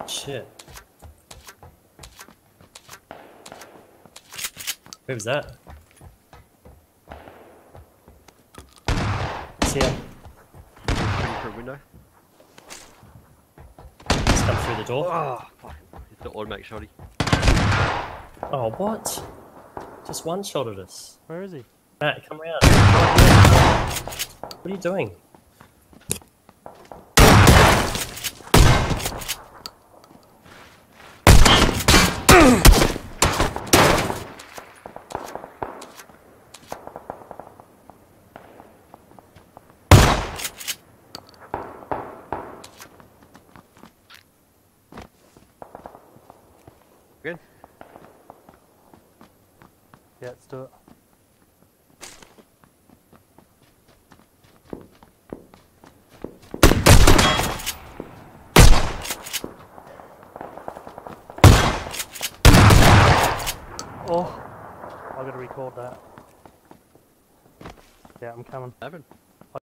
Shit. Who was that? See ya. Through a window. Just come through the door. Oh, fuck. It's the automatic shotty. Oh, what? Just one-shotted us. Where is he? Matt, come around. What are you doing? Good. Yeah, let's do it. Oh, I gotta record that. Yeah, I'm coming. What happened?